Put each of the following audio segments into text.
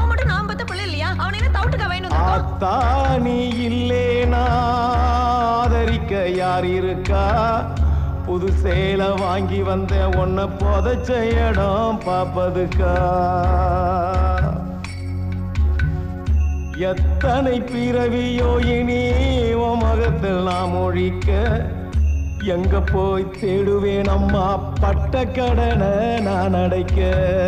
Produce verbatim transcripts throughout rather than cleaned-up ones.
அவன் மட்டும் நான் பத்த பிள்ளை இல்லையா? அவனை என்ன தவுட்டுக்கா வேணும்? ஆத்தா நீ இல்லேனா ஆதரிக்க யார் இருக்கா? புது சேலை வாங்கி வந்த உன்னை புதைச்ச இடம் பாப்பதுக்கா? எத்தனை பிறவியோ இனி உன் மகத்தில் நாம் ஒழிக்க எங்க போய் தேடுவேன் அம்மா பட்ட கடனை நான் அடைக்க.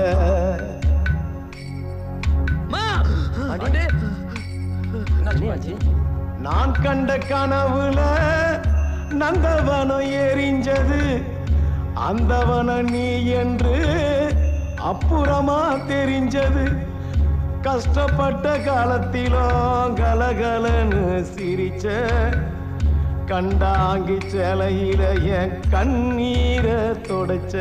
நான் கண்ட கனவுல நந்தவனம் எரிஞ்சது அந்தவனம் நீ என்று அப்புறமா தெரிஞ்சது. கஷ்டப்பட்ட காலத்திலும் கலகலன்னு சிரிச்ச கண்டாங்கி சேலையில என் கண்ணீரை தொடச்ச.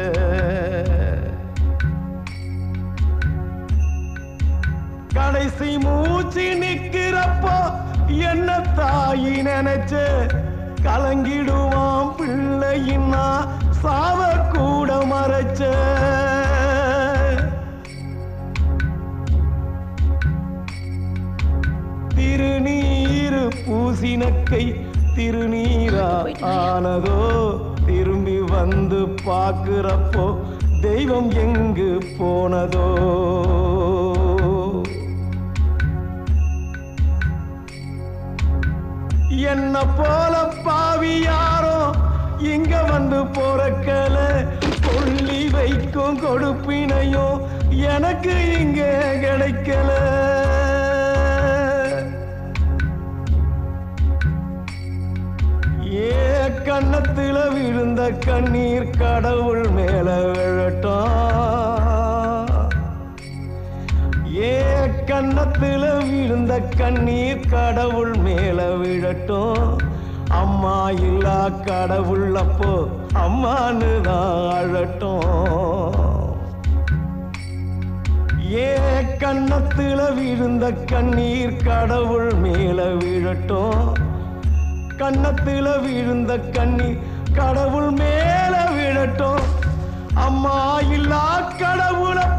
கடைசி மூச்சு நிக்கிறப்போ என்ன தாயி நினைச்ச கலங்கிடுவான் பிள்ளையின்னா சாவ கூட மறைச்ச. திருநீரு பூசினக்கை திருநீரா ஆனதோ திரும்பி வந்து பார்க்கிறப்போ தெய்வம் எங்கு போனதோ. என்ன போல பாவி யாரோ இங்க வந்து போறக்கல கொள்ளி வைக்கும் கொடுப்பினையும் எனக்கு இங்க கிடைக்கல. ஏ கண்ணத்துல விழுந்த கண்ணீர் கடவுள் மேல விழட்டும். ஏ கண்ணத்துல விழுந்த கண்ணீர் கடவுள் மேல விழட்டும். அம்மா இல்லா கடவுள் அப்போ அம்மானு தான் அழட்டும். ஏ கண்ணத்துல விழுந்த கண்ணீர் கடவுள் மேல விழட்டும். கண்ணத்துல விழுந்த கண்ணீர் கடவுள் மேல விழட்டும். அம்மா இல்லா கடவுள்